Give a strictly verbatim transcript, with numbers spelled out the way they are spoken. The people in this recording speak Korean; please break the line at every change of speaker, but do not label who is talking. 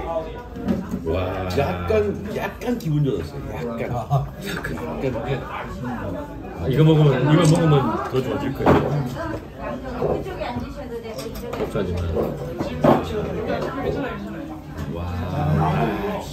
와.
약간 약간 기분 좋았어요. 약간. 약간. 약간.
아, 이거 먹으면 이거 먹으면 더 좋아질 거예요.
이쪽에 앉으셔도 되고 이쪽에.
복사지만. 와.